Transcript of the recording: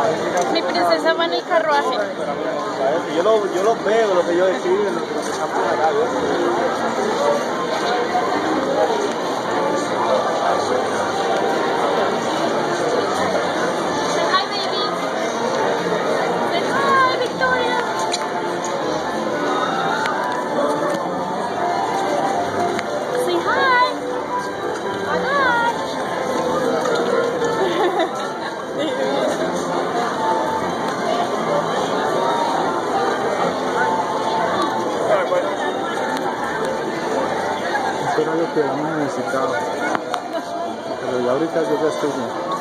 Mi princesa va en el carruaje. Yo los veo, lo que ellos escriben, lo que están por acá. Eso era lo que habíamos necesitado. Pero ya ahorita yo ya estoy bien.